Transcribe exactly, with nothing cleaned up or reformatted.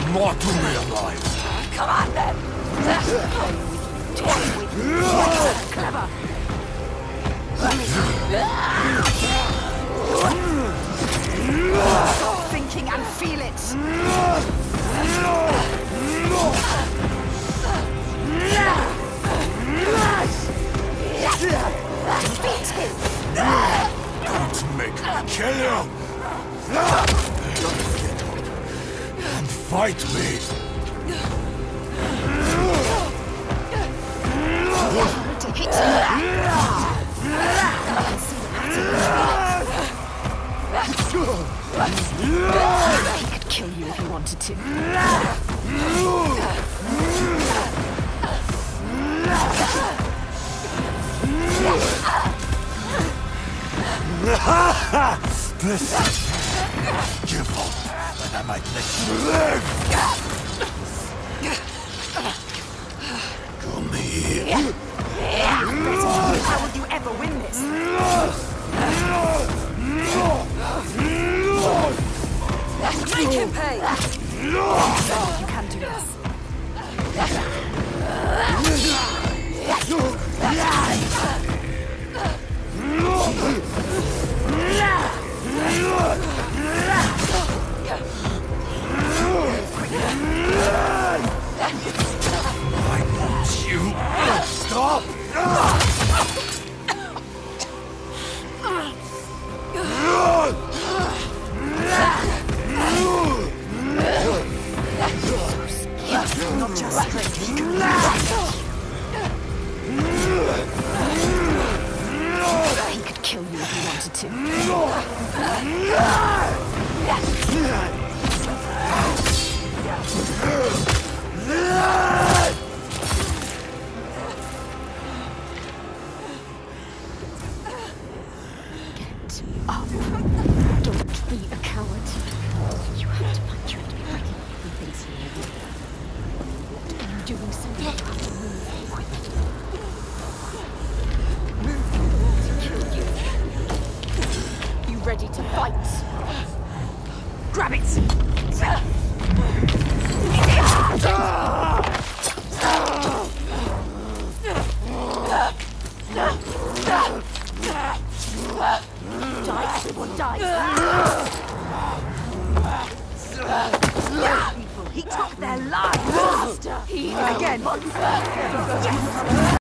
more to realize. Come on then! Toy with you. Clever! Stop thinking and feel it! Beat him! Don't make me kill you! Get up and fight me! To hit him! He could kill you if he wanted to. Listen, give up, and I might let you live! Come here. How would you ever win this? Make him pay! You can do this. I want you. Stop! Not just straight. He could kill you if he wanted to. Get up. Don't be a coward. You have to fight. You have to be fighting. He thinks you know. What are you doing so you have to move quickly? Move to kill you. You ready to fight? Grab it! Die, everyone dies! He took their lives! He again! Yes!